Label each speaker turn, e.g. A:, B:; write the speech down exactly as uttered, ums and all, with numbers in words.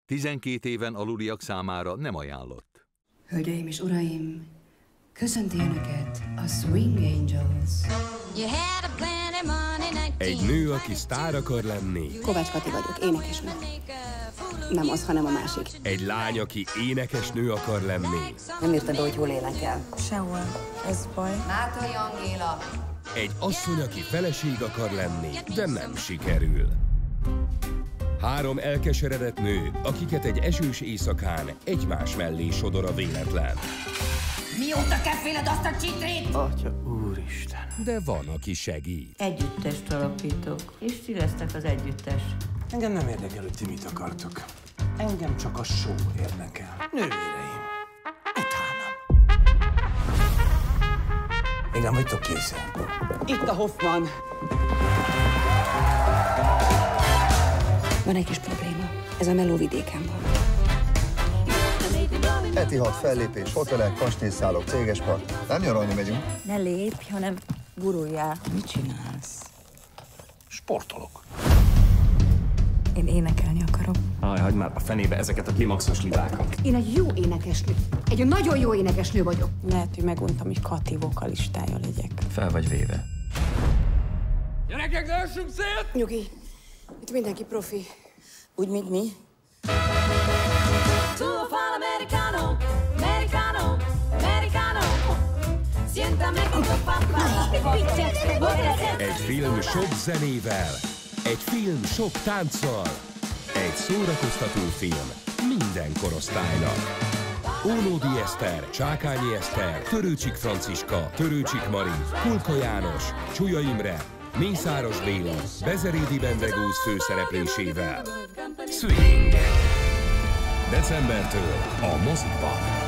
A: tizenkét éven aluliak számára nem ajánlott.
B: Hölgyeim és uraim, köszönti Önöket a Swing Angels.
C: Egy nő, aki sztár akar lenni.
D: Kovács Kati vagyok, énekesnő. Nem az, hanem a másik.
C: Egy lány, aki énekesnő akar lenni.
D: Nem írtad be, hogy hol énekel.
E: Sehol. Ez baj.
B: Mátai Angéla.
C: Egy asszony, aki feleség akar lenni, de nem sikerül. Három elkeseredett nő, akiket egy esős éjszakán egymás mellé sodor a véletlen.
B: Mióta keféled azt a csitrét?
F: Atya úristen.
C: De van, aki segít.
G: Együttest alapítok, és ti lesztek az együttes.
F: Engem nem érdekel, hogy ti mit akartok. Engem csak a show érdekel. Nővéreim, utálom. Még nem vagytok készen.
D: Itt a Hoffman. Van egy kis probléma. Ez a melóvidéken van.
H: Heti hat fellépés, hotelek, kastélyszállók, céges part. Nem nyaralni megyünk.
E: Ne lépj, hanem guruljál.
D: Mit csinálsz?
F: Sportolok.
E: Én énekelni akarok.
I: Aj, hagyd már a fenébe ezeket a klimaxos libákat.
B: Én egy jó énekesnő. Egy nagyon jó énekesnő vagyok.
D: Lehet, hogy meguntam, hogy Kati vokalistája legyek.
I: Fel vagy véve.
C: Gyerekek, ne össünk szét!
D: Nyugi, itt mindenki profi. Úgy, mint mi.
C: Egy film sok zenével, egy film sok tánccal, egy szórakoztató film minden korosztálynak. Ónódi Eszter, Csákányi Eszter, Törőcsik Franciska, Törőcsik Mari, Kulka János, Csuja Imre, Mészáros Béla, Bezerédi Bendegúz főszereplésével. Swing! Decembertől a mozikban.